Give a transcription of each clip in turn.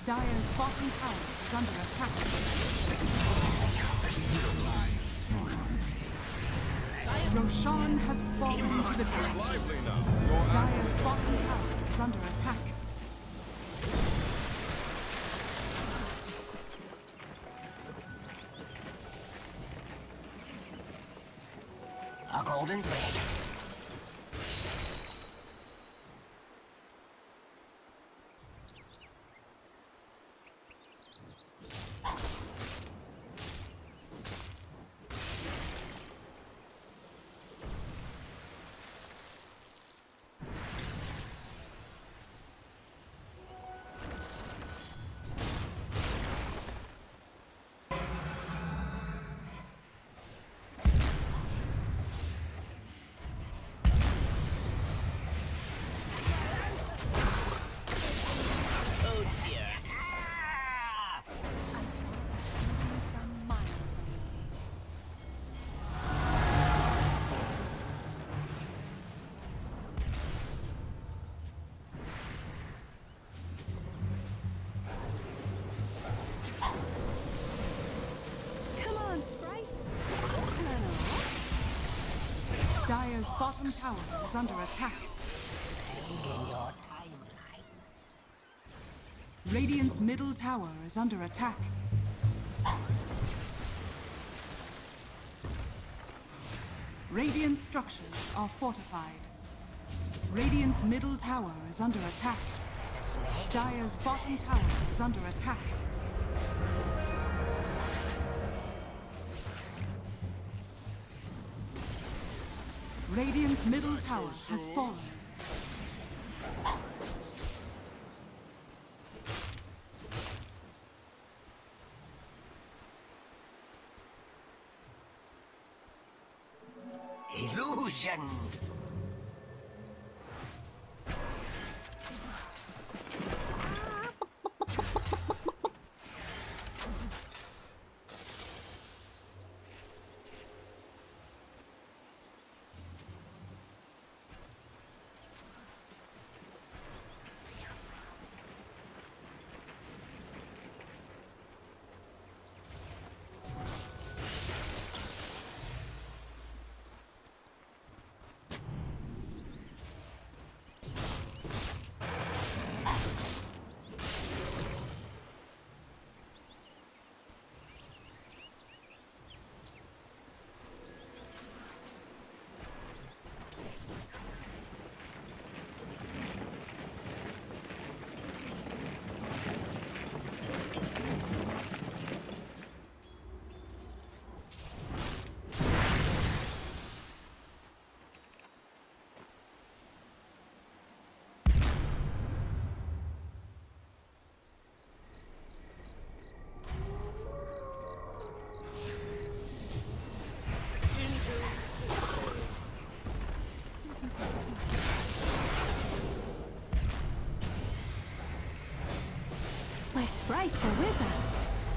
Dire's bottom tower is under attack. Roshan has fallen to the pit. Dire's bottom tower is under attack. A golden thread. Dire's bottom tower is under attack. Radiant's middle tower is under attack. Radiant structures are fortified. Radiant's middle tower is under attack. Dire's bottom tower is under attack. Radiant's middle tower has fallen. Illusion! My sprites are with us.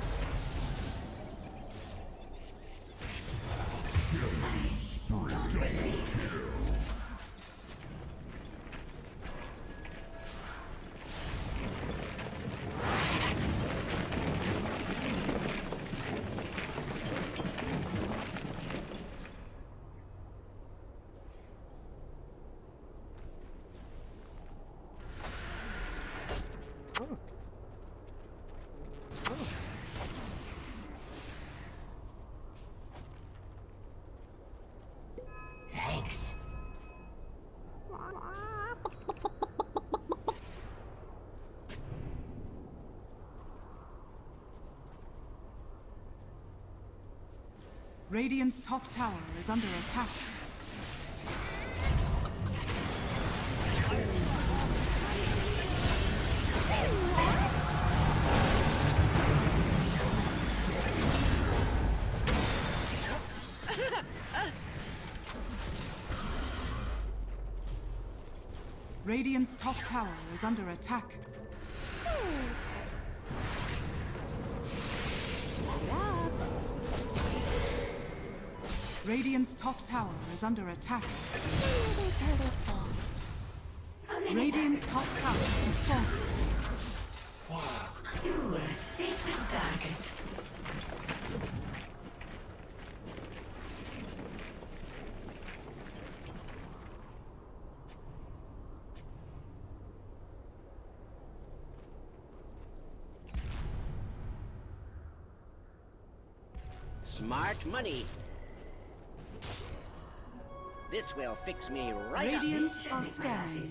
Thanks. Radiant's top tower is under attack. Radiant's top tower is under attack. Radiant's top tower is under attack. Radiant's top tower is falling. Walk. Smart money. This will fix me right up. Radiants are scanning.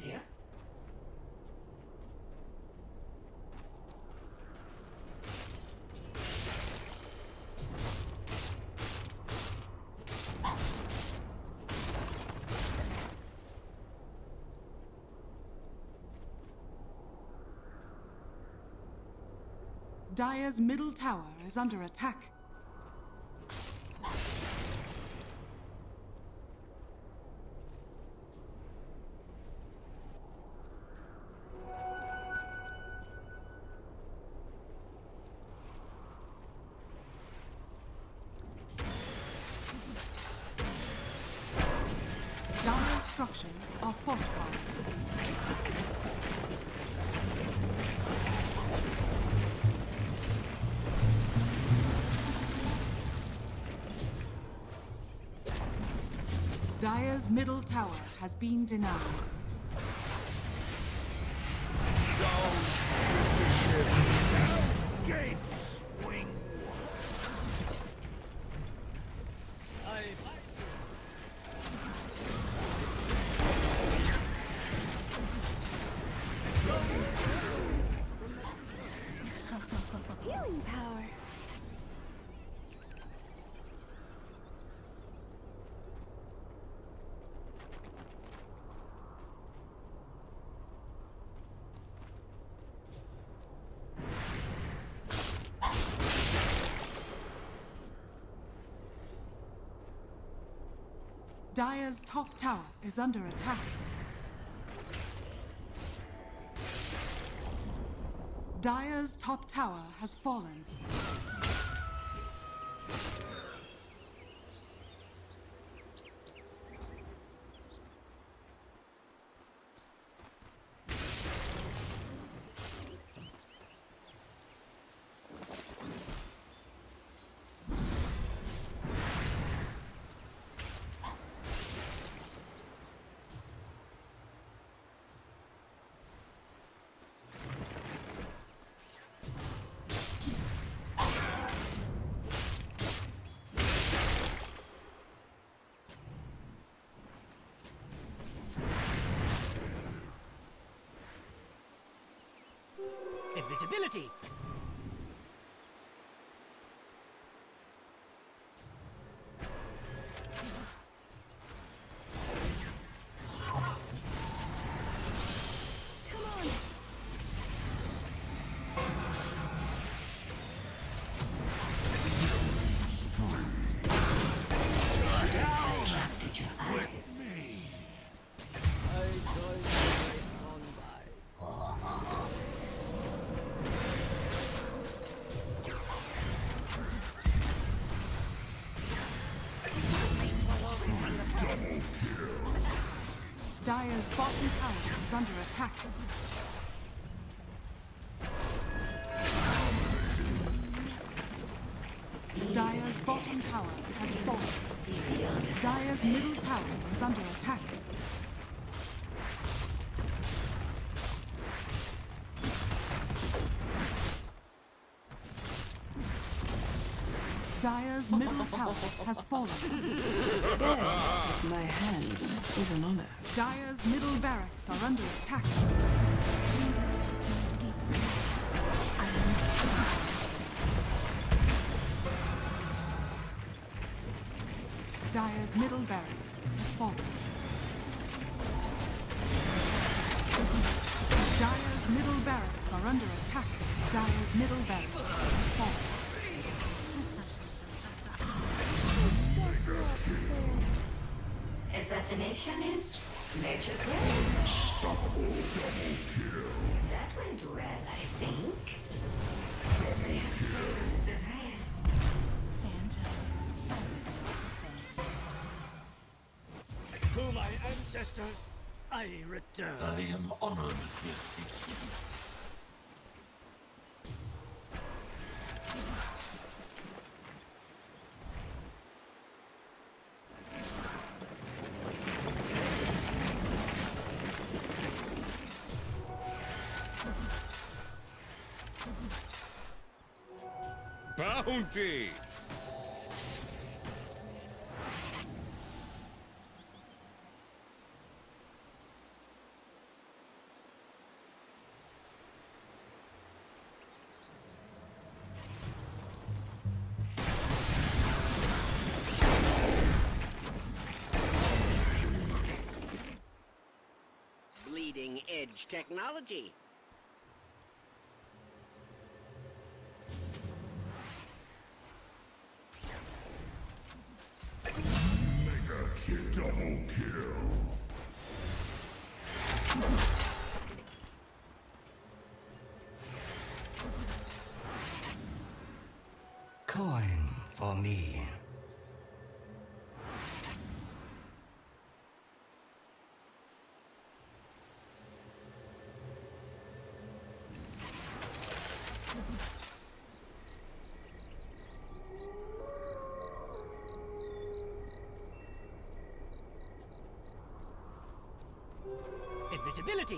Dire's middle tower is under attack. Dire's structures are fortified. Dire's middle tower has been denied. Gates swing. Healing power. Dire's top tower is under attack. Dire's top tower has fallen. Invisibility. Dire's bottom tower is under attack. Dire's bottom tower has fallen. Dire's middle tower is under attack. Dire's middle tower has fallen. Dead with my hands is an honor. Dire's middle barracks are under attack. Dire's middle barracks has fallen. Dire's middle barracks are under attack. Dire's middle barracks has fallen. Assassination is nature's way. Unstoppable double kill. That went well, I think. They have failed the van. To my ancestors, I return. I am honored to assist you. Bounty! cutting-edge technology. Mega kill. Double kill. Coin for me. Invisibility.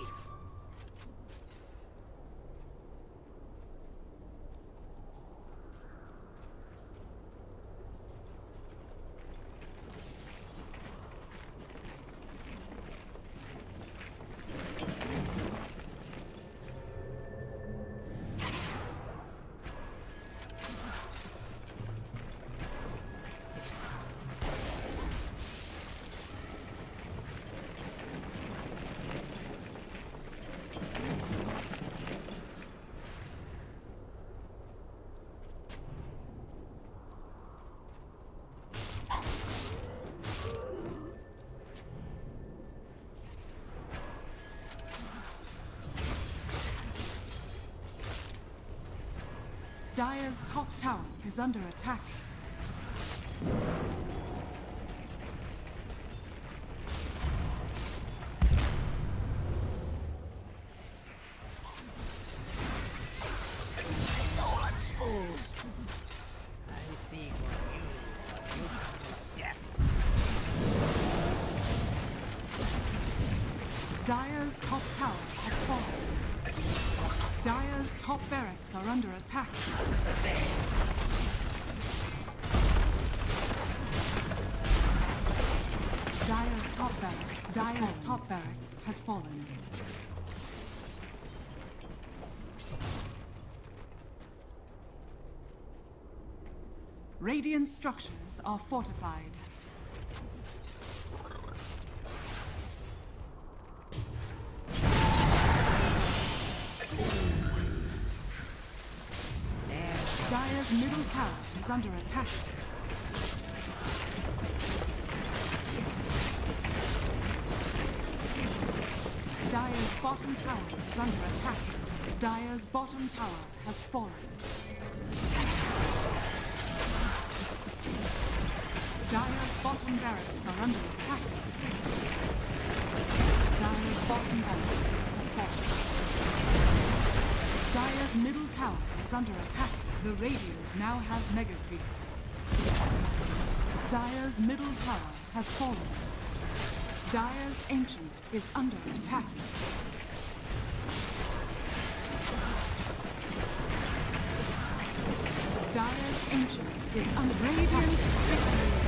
Dire's top tower is under attack. Soul unspoons. I see what you come to death. Dire's top tower has fallen. Dire's top barracks are under attack. Dire's top barracks has fallen. Radiant structures are fortified. Dire's middle tower is under attack. Dire's bottom tower is under attack. Dire's bottom tower has fallen. Dire's bottom barracks are under attack. Dire's bottom barracks has fallen. Dire's middle tower is under attack. The Radiant now have mega creeps. Dire's middle tower has fallen. Dire's Ancient is under attack. Dire's Ancient is under Radiant victory.